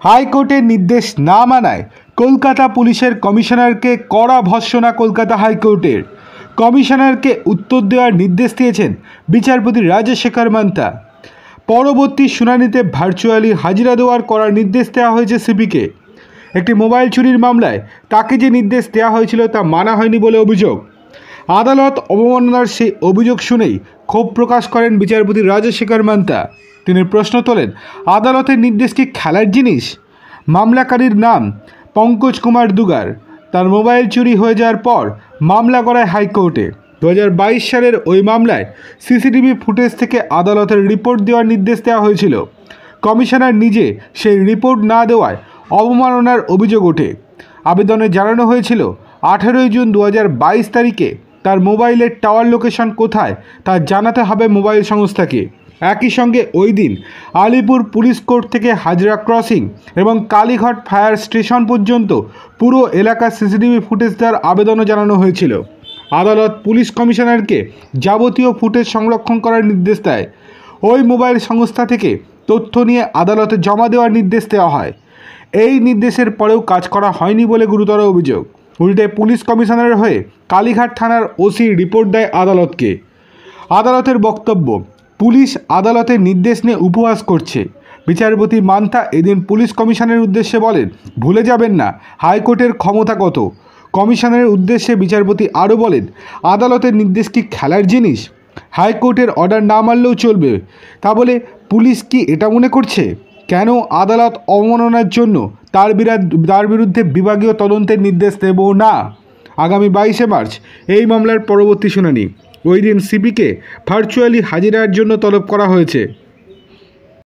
হাইকোর্টের নির্দেশ না মানায় কলকাতা পুলিশের কমিশনারকে কড়া ভর্ৎসনা কলকাতা হাইকোর্টের। কমিশনারকে উত্তর দেওয়ার নির্দেশ দিয়েছেন বিচারপতি রাজশেখর মান্তা। পরবর্তী শুনানিতে ভার্চুয়ালি হাজিরা দেওয়ার করার নির্দেশ দেওয়া হয়েছে সিপিকে। একটি মোবাইল চুরির মামলায় তাকে যে নির্দেশ দেওয়া হয়েছিল তা মানা হয়নি বলে অভিযোগ। আদালত অবমাননার সেই অভিযোগ শুনেই ক্ষোভ প্রকাশ করেন বিচারপতি রাজশেখর মান্তা। তিনি প্রশ্ন তোলেন, আদালতের নির্দেশ কি খেলার জিনিস? মামলাকারীর নাম পঙ্কজ কুমার দুগার। তার মোবাইল চুরি হয়ে যাওয়ার পর মামলা করায় হাইকোর্টে। 2022 সালের ওই মামলায় সিসিটিভি ফুটেজ থেকে আদালতের রিপোর্ট দেওয়ার নির্দেশ দেওয়া হয়েছিল। কমিশনার নিজে সেই রিপোর্ট না দেওয়ায় অবমাননার অভিযোগ ওঠে। আবেদনে জানানো হয়েছিল 18 জুন 2022 তারিখে তার মোবাইলের টাওয়ার লোকেশন কোথায় তা জানাতে হবে মোবাইল সংস্থাকে। একই সঙ্গে ওই দিন আলিপুর পুলিশ কোর্ট থেকে হাজরা ক্রসিং এবং কালীঘাট ফায়ার স্টেশন পর্যন্ত পুরো এলাকার সিসিটিভি ফুটেজ দেওয়ার আবেদনও জানানো হয়েছিল। আদালত পুলিশ কমিশনারকে যাবতীয় ফুটেজ সংরক্ষণ করার নির্দেশ দেয়। ওই মোবাইল সংস্থা থেকে তথ্য নিয়ে আদালতে জমা দেওয়ার নির্দেশ দেওয়া হয়। এই নির্দেশের পরেও কাজ করা হয়নি বলে গুরুতর অভিযোগ। উল্টে পুলিশ কমিশনারের হয়ে কালীঘাট থানার ওসি রিপোর্ট দেয় আদালতকে। আদালতের বক্তব্য, পুলিশ আদালতের নির্দেশ নিয়ে উপহাস করছে। বিচারপতি মান্তা এদিন পুলিশ কমিশনের উদ্দেশ্যে বলেন, ভুলে যাবেন না হাইকোর্টের ক্ষমতা কত। কমিশনারের উদ্দেশ্যে বিচারপতি আরও বলেন, আদালতের নির্দেশ কি খেলার জিনিস? হাইকোর্টের অর্ডার না মানলেও চলবে। তা বলে পুলিশ কি এটা মনে করছে কেন আদালত অবমাননার জন্য তার বিরুদ্ধে বিভাগীয় তদন্তের নির্দেশ দেব না? আগামী 22 মার্চ এই মামলার পরবর্তী শুনানি। ওই দিন সিপিকে ভার্চুয়ালি হাজিরার জন্য তলব করা হয়েছে।